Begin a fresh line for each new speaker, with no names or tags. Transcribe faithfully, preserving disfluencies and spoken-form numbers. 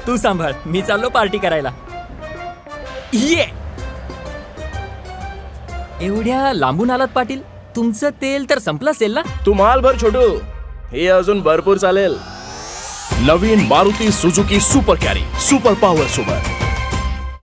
तू सांभाळ, मी चाललो पार्टी करायला. ये एवढ्या लांबून आलात पाटील? तुमचं तेल तर संपलं असेल ना?
तू माल भर छोटू, हे अजून भरपूर चालेल.
नवीन Maruti Suzuki super carry, super power सोबत